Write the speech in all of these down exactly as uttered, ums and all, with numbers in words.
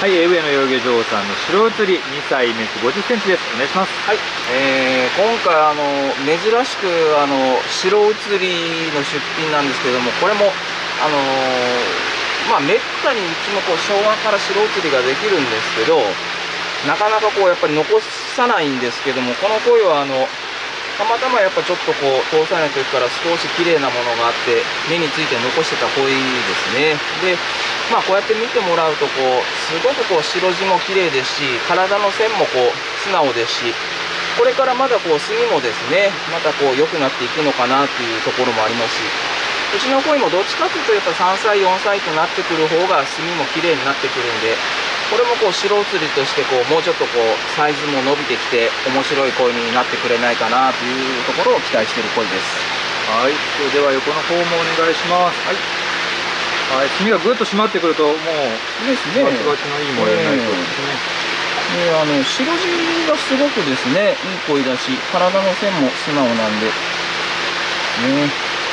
はい、上野養魚場さんの白移りにさいメスごじゅっセンチです。お願いします。 はい、えー、今回あの珍しくあの白移りの出品なんですけども、これもあのー、まあめったにうちもこう昭和から白移りができるんですけど、なかなかこうやっぱり残さないんですけども、この鯉はあのたまたまやっぱちょっとこう通さない時から少し綺麗なものがあって目について残してた鯉ですね。でまあこうやって見てもらうとこうすごくこう白地も綺麗ですし、体の線もこう素直ですし、これからまだこう墨もですねまたこう良くなっていくのかなっていうところもありますし、うちの鯉もどっちかというとやっぱさんさいよんさいとなってくる方が墨も綺麗になってくるんで、これもこう白移りとしてこうもうちょっとこうサイズも伸びてきて面白い鯉になってくれないかなというところを期待している鯉です。 はい、では横の方もお願いします。はい、はい、墨がぐっと締まってくるともうですね、 バチバチのいい模様になりそうですね。 えー、あの白地がすごくですねいい鯉だし、体の線も素直なんでね。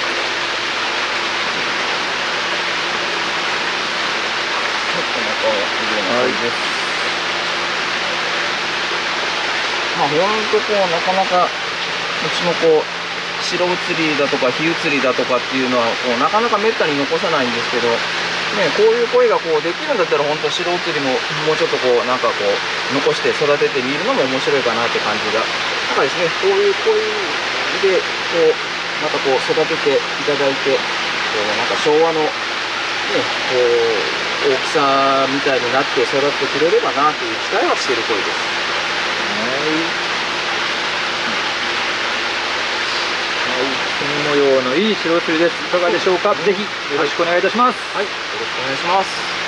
はい、まあ本当こうなかなかうちもこう白移りだとか火移りだとかっていうのはこうなかなかめったに残さないんですけど、ね、こういう鯉がこうできるんだったら本当白移りももうちょっとこうなんかこう残して育ててみるのも面白いかなって感じが。なんかですね、こういう鯉でこうまたこう育てていただいて、こうなんか昭和のねこう大きさみたいになって育ってくれればなという期待はしている鯉です。 はい、はい、墨模様のいい白移りです。いかがでしょうか。ぜひよろしくお願いいたします。 はい、よろしくお願いします。